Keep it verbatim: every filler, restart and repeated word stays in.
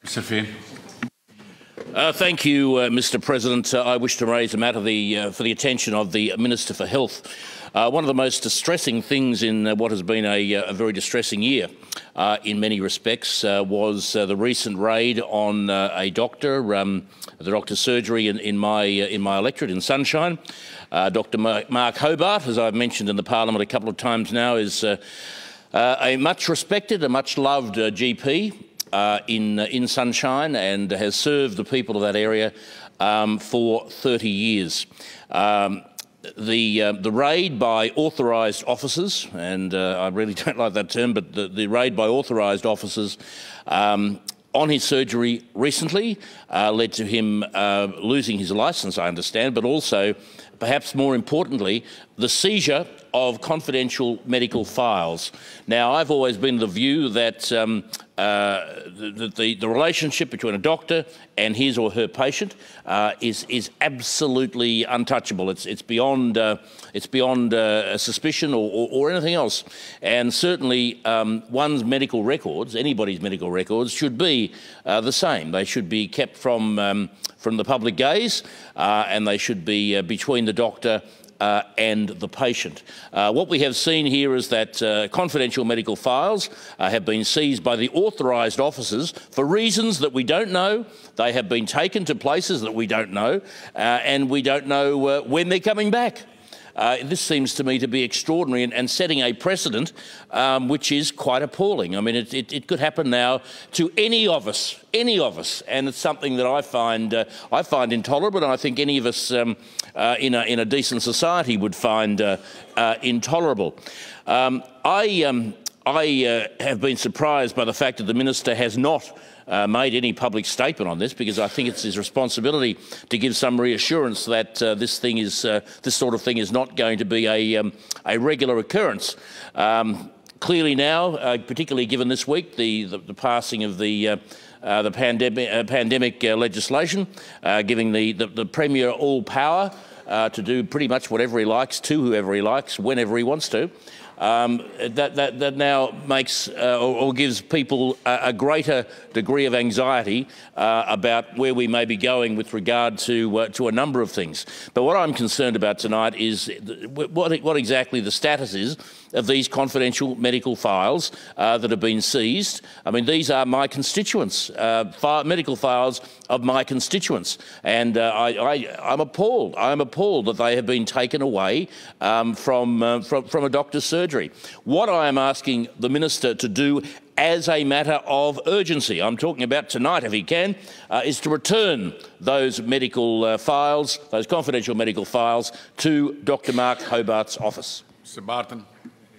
Mister Finn. Uh, thank you, uh, Mister President. Uh, I wish to raise a matter the, uh, for the attention of the Minister for Health. Uh, one of the most distressing things in uh, what has been a, a very distressing year uh, in many respects uh, was uh, the recent raid on uh, a doctor, um, the doctor's surgery in, in, my, uh, in my electorate in Sunshine. Uh, Doctor Mark Hobart, as I've mentioned in the Parliament a couple of times now, is uh, uh, a much respected, a much loved uh, G P. Uh, in, uh, in Sunshine, and has served the people of that area um, for thirty years. Um, the, uh, the raid by authorised officers, and uh, I really don't like that term, but the, the raid by authorised officers um, on his surgery recently uh, led to him uh, losing his licence, I understand, but also, perhaps more importantly, the seizure of confidential medical files. Now, I've always been of the view that um, uh, the, the, the relationship between a doctor and his or her patient uh, is, is absolutely untouchable. It's, it's beyond, uh, it's beyond uh, suspicion or, or, or anything else. And certainly um, one's medical records, anybody's medical records, should be uh, the same. They should be kept from, um, from the public gaze uh, and they should be uh, between the doctor Uh, and the patient. Uh, what we have seen here is that uh, confidential medical files uh, have been seized by the authorised officers for reasons that we don't know. They have been taken to places that we don't know, uh, and we don't know uh, when they're coming back. Uh, this seems to me to be extraordinary and, and setting a precedent um, which is quite appalling. I mean, it, it, it could happen now to any of us, any of us, and it's something that I find uh, I find intolerable, and I think any of us um, uh, in, a, in a decent society would find uh, uh, intolerable. Um, I, um, I uh, have been surprised by the fact that the Minister has not Uh, made any public statement on this, because I think it's his responsibility to give some reassurance that uh, this thing is uh, this sort of thing is not going to be a, um, a regular occurrence. Um, clearly now, uh, particularly given this week the, the, the passing of the uh, uh, the pandemic, uh, pandemic uh, legislation, uh, giving the, the, the Premier all power uh, to do pretty much whatever he likes to whoever he likes, whenever he wants to. Um, that, that, that now makes uh, or, or gives people a, a greater degree of anxiety uh, about where we may be going with regard to uh, to a number of things. But what I'm concerned about tonight is what, what exactly the status is of these confidential medical files uh, that have been seized. I mean, these are my constituents, uh, file, medical files of my constituents, and uh, I, I, I'm appalled. I'm appalled that they have been taken away um, from, uh, from from a doctor's surgery. What I am asking the Minister to do as a matter of urgency, I'm talking about tonight if he can, uh, is to return those medical uh, files, those confidential medical files, to Doctor Mark Hobart's office. Mister Barton.